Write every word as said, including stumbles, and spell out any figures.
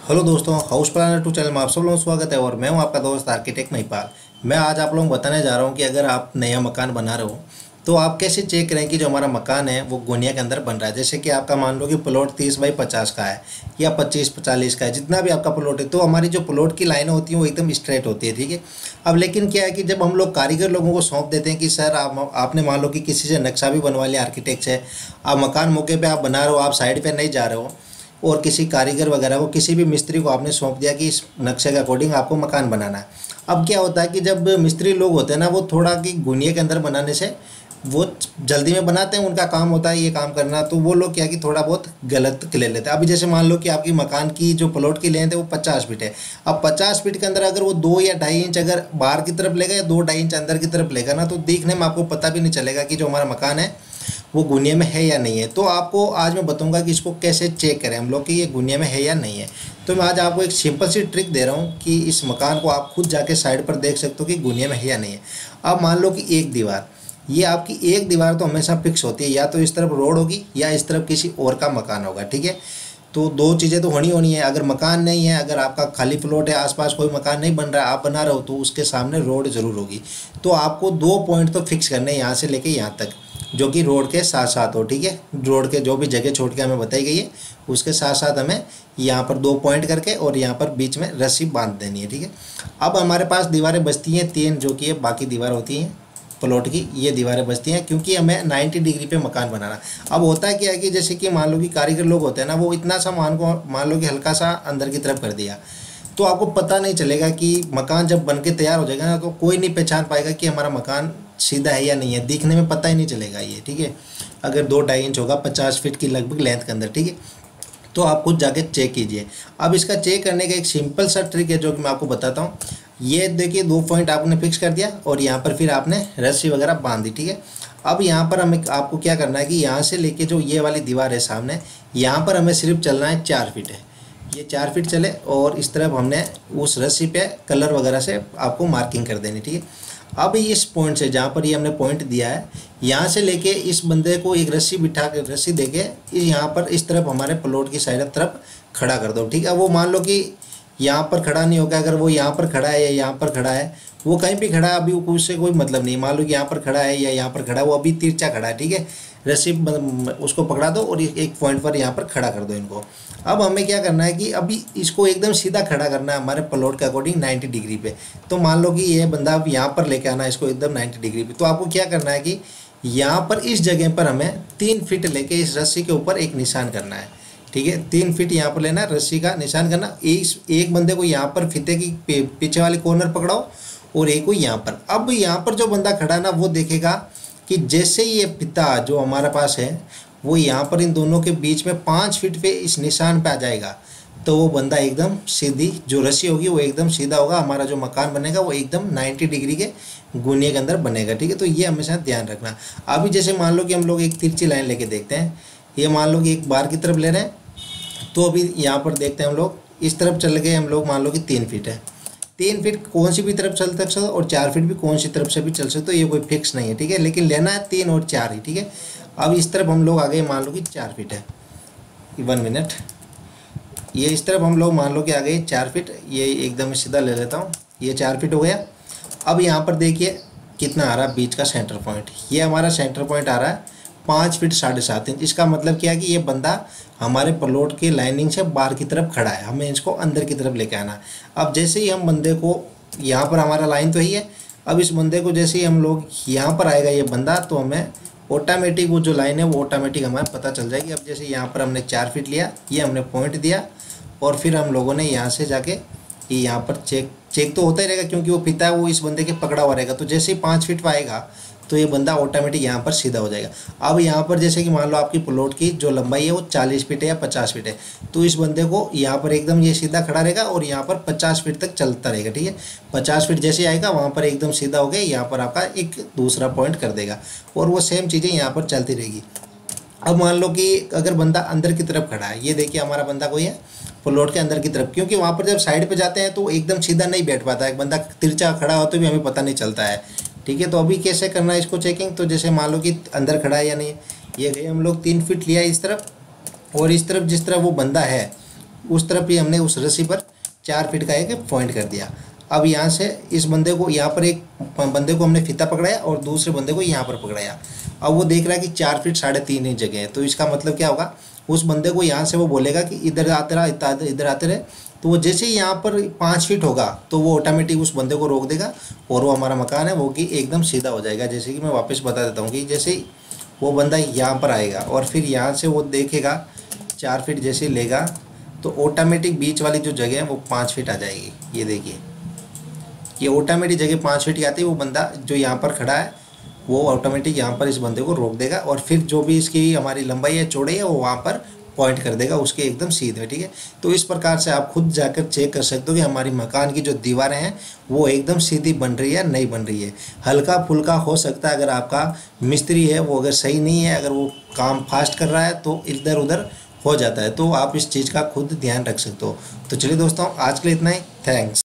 Hello दोस्तों, house planner to channel में आप सब लोगों का स्वागत है। और मैं हूं आपका दोस्त आर्किटेक्ट महिपाल। मैं आज आप लोगों को बताने जा रहा हूं कि अगर आप नया मकान बना रहे हो तो आप कैसे चेक करें कि जो हमारा मकान है वो गुनिया के अंदर बन रहा है। जैसे कि आपका मान लो कि प्लॉट तीस बाई पचास का है या पच्चीस चालीस का है, जितना भी आपका प्लॉट है, तो हमारी जो प्लॉट की लाइनें होती हैं वो एकदम स्ट्रेट होती है, ठीक है। अब लेकिन क्या है कि जब हम लोग कारीगर लोगों को सौंप देते हैं कि सर आप आपने मान लो कि किसी से नक्शा भी बनवा लिया, आर्किटेक्ट से, आप मकान मौके पर आप बना रहे हो, आप साइड पर नहीं जा रहे हो, और किसी कारीगर वगैरह को, किसी भी मिस्त्री को आपने सौंप दिया कि इस नक्शे के अकॉर्डिंग आपको मकान बनाना है। अब क्या होता है कि जब मिस्त्री लोग होते हैं ना, वो थोड़ा कि गुनिया के अंदर बनाने से वो जल्दी में बनाते हैं, उनका काम होता है ये काम करना, तो वो लोग क्या कि थोड़ा बहुत गलत ले लेते हैं। अभी जैसे मान लो कि आपकी मकान की जो प्लॉट की लेंथ है वो पचास फीट है। अब पचास फीट के अंदर अगर वो दो या ढाई इंच अगर बाहर की तरफ लेगा या दो ढाई इंच अंदर की तरफ लेगा ना, तो देखने में आपको पता भी नहीं चलेगा कि जो हमारा मकान है वो गुनिया में है या नहीं है। तो आपको आज मैं बताऊंगा कि इसको कैसे चेक करें हम लोग कि ये गुनिया में है या नहीं है। तो मैं आज आपको एक सिंपल सी ट्रिक दे रहा हूँ कि इस मकान को आप खुद जाके साइड पर देख सकते हो कि गुनिया में है या नहीं है। अब मान लो कि एक दीवार, ये आपकी एक दीवार तो हमेशा फिक्स होती है, या तो इस तरफ रोड होगी या इस तरफ किसी और का मकान होगा, ठीक है। तो दो चीज़ें तो होनी होनी है। अगर मकान नहीं है, अगर आपका खाली प्लॉट है, आसपास कोई मकान नहीं बन रहा है, आप बना रहे हो, तो उसके सामने रोड ज़रूर होगी। तो आपको दो पॉइंट तो फिक्स करने हैं यहाँ से लेके यहाँ तक, जो कि रोड के साथ साथ हो, ठीक है। रोड के जो भी जगह छोड़ के हमें बताई गई है उसके साथ साथ हमें यहाँ पर दो पॉइंट करके और यहाँ पर बीच में रस्सी बांध देनी है, ठीक है। अब हमारे पास दीवारें बचती हैं तीन, जो कि बाकी दीवार होती हैं प्लॉट की, ये दीवारें बचती हैं क्योंकि हमें नब्बे डिग्री पे मकान बनाना। अब होता है क्या है कि जैसे कि मान लो कि कारीगर लोग होते हैं ना, वो इतना सा मान को मान लो कि हल्का सा अंदर की तरफ कर दिया, तो आपको पता नहीं चलेगा कि मकान जब बन के तैयार हो जाएगा ना, तो कोई नहीं पहचान पाएगा कि हमारा मकान सीधा है या नहीं है। दिखने में पता ही नहीं चलेगा ये, ठीक है। अगर दो ढाई इंच होगा पचास फीट की लगभग लेंथ के अंदर, ठीक है। तो आप खुद जाके चेक कीजिए। अब इसका चेक करने का एक सिंपल सा ट्रिक है जो कि मैं आपको बताता हूँ। ये देखिए, दो पॉइंट आपने फिक्स कर दिया और यहाँ पर फिर आपने रस्सी वगैरह बांध दी, ठीक है। अब यहाँ पर हमें आपको क्या करना है कि यहाँ से लेके जो ये वाली दीवार है सामने, यहाँ पर हमें सिर्फ चलना है चार फीट है, ये चार फीट चले, और इस तरफ हमने उस रस्सी पे कलर वगैरह से आपको मार्किंग कर देनी, ठीक है। अब इस पॉइंट से, जहाँ पर ये हमने पॉइंट दिया है, यहाँ से लेके इस बंदे को एक रस्सी बिठा के, रस्सी देके यहाँ पर इस तरफ हमारे प्लॉट की साइड तरफ खड़ा कर दो, ठीक है। वो मान लो कि यहाँ पर खड़ा नहीं होगा, अगर वो यहाँ पर खड़ा है या यहाँ पर खड़ा है, वो कहीं भी खड़ा है, अभी उससे कोई मतलब नहीं। मान लो कि यहाँ पर खड़ा है या यहाँ पर खड़ा है, वो अभी तिरछा खड़ा है, ठीक है। रस्सी उसको पकड़ा दो और एक पॉइंट पर यहाँ पर खड़ा कर दो इनको। अब हमें क्या करना है कि अभी इसको एकदम सीधा खड़ा करना है हमारे प्लॉट के अकॉर्डिंग नब्बे डिग्री पे। तो मान लो कि ये बंदा अब यहाँ पर लेके आना है इसको एकदम नब्बे डिग्री पे। तो आपको क्या करना है कि यहाँ पर इस जगह पर हमें तीन फीट लेके इस रस्सी के ऊपर एक निशान करना है, ठीक है। तीन फीट यहाँ पर लेना, रस्सी का निशान करना। एक एक बंदे को यहाँ पर फीते की पीछे वाली कॉर्नर पकड़ाओ और एक को यहाँ पर। अब यहाँ पर जो बंदा खड़ा है ना, वो देखेगा कि जैसे ये पिता जो हमारे पास है वो यहाँ पर इन दोनों के बीच में पाँच फीट पे इस निशान पे आ जाएगा, तो वो बंदा एकदम सीधी जो रस्सी होगी वो एकदम सीधा होगा। हमारा जो मकान बनेगा वो एकदम नब्बे डिग्री के गुनिया के अंदर बनेगा, ठीक है। तो ये हमेशा ध्यान रखना। अभी जैसे मान लो कि हम लोग एक तिरछी लाइन लेके देखते हैं, ये मान लो कि एक बार की तरफ ले रहे हैं, तो अभी यहाँ पर देखते हैं हम लोग इस तरफ चल गए, हम लोग मान लो कि तीन फीट है, तीन फीट कौन सी भी तरफ चल सकते हो और चार फीट भी कौन सी तरफ से भी चल सकते हो, ये कोई फिक्स नहीं है, ठीक है। लेकिन लेना है तीन और चार ही, ठीक है। अब इस तरफ हम लोग आ गए, मान लो कि चार फीट है, वन मिनट, ये इस तरफ हम लोग मान लो कि आ गए चार फीट, ये एकदम सीधा ले लेता हूँ, ये चार फीट हो गया। अब यहाँ पर देखिए कितना आ रहा है बीच का सेंटर पॉइंट, ये हमारा सेंटर पॉइंट आ रहा है पाँच फीट साढ़े सात इंच। इसका मतलब क्या है कि ये बंदा हमारे प्लॉट की लाइनिंग से बाहर की तरफ खड़ा है, हमें इसको अंदर की तरफ लेके आना है। अब जैसे ही हम बंदे को, यहाँ पर हमारा लाइन तो ही है, अब इस बंदे को जैसे ही हम लोग यहाँ पर आएगा ये बंदा, तो हमें ऑटोमेटिक वो जो लाइन है वो ऑटोमेटिक हमें पता चल जाएगी। अब जैसे यहाँ पर हमने चार फीट लिया, ये हमने पॉइंट दिया, और फिर हम लोगों ने यहाँ से जाके ये यहाँ पर चेक चेक तो होता ही रहेगा क्योंकि वो पिता है वो इस बंदे के पकड़ा हुआ रहेगा। तो जैसे ही पाँच फीट पर आएगा तो ये बंदा ऑटोमेटिक यहाँ पर सीधा हो जाएगा। अब यहाँ पर जैसे कि मान लो आपकी प्लॉट की जो लंबाई है वो चालीस फीट है या पचास फीट है, तो इस बंदे को यहाँ पर एकदम ये सीधा खड़ा रहेगा और यहाँ पर पचास फीट तक चलता रहेगा, ठीक है। पचास फीट जैसे आएगा वहाँ पर एकदम सीधा हो गया, यहाँ पर आपका एक दूसरा पॉइंट कर देगा और वो सेम चीज़ें यहाँ पर चलती रहेगी। अब मान लो कि अगर बंदा अंदर की तरफ खड़ा है, ये देखिए हमारा बंदा कोई है प्लॉट के अंदर की तरफ, क्योंकि वहाँ पर जब साइड पे जाते हैं तो एकदम सीधा नहीं बैठ पाता है, बंदा तिरछा खड़ा हो तो भी हमें पता नहीं चलता है, ठीक है। तो अभी कैसे करना है इसको चेकिंग, तो जैसे मान लो कि अंदर खड़ा है या नहीं, ये गए हम लोग तीन फीट लिया इस तरफ, और इस तरफ जिस तरफ वो बंदा है उस तरफ ही हमने उस रस्सी पर चार फीट का एक पॉइंट कर दिया। अब यहाँ से इस बंदे को यहाँ पर एक बंदे को हमने फीता पकड़ाया और दूसरे बंदे को यहाँ पर पकड़ाया। अब वो देख रहा है कि चार फीट साढ़े तीन इंच जगह है, तो इसका मतलब क्या होगा, उस बंदे को यहाँ से वो बोलेगा कि इधर आते रहा, इधर आते रहे। तो वो जैसे ही यहाँ पर पाँच फीट होगा तो वो ऑटोमेटिक उस बंदे को रोक देगा और वो हमारा मकान है वो कि एकदम सीधा हो जाएगा। जैसे कि मैं वापस बता देता हूँ कि जैसे ही वो बंदा यहाँ पर आएगा और फिर यहाँ से वो देखेगा चार फीट जैसे लेगा तो ऑटोमेटिक बीच वाली जो जगह है वो पाँच फीट आ जाएगी। ये देखिए, ये ऑटोमेटिक जगह पाँच फीट की आती है। वो बंदा जो यहाँ पर खड़ा है वो ऑटोमेटिक यहाँ पर इस बंदे को रोक देगा और फिर जो भी इसकी हमारी लंबाई है चौड़ाई है वो वहाँ पर पॉइंट कर देगा उसके एकदम सीधे। ठीक है, तो इस प्रकार से आप खुद जाकर चेक कर सकते हो कि हमारी मकान की जो दीवारें हैं वो एकदम सीधी बन रही है नहीं बन रही है। हल्का फुल्का हो सकता है, अगर आपका मिस्त्री है वो अगर सही नहीं है, अगर वो काम फास्ट कर रहा है तो इधर उधर हो जाता है। तो आप इस चीज़ का खुद ध्यान रख सकते हो। तो चलिए दोस्तों, आज के लिए इतना ही। थैंक्स।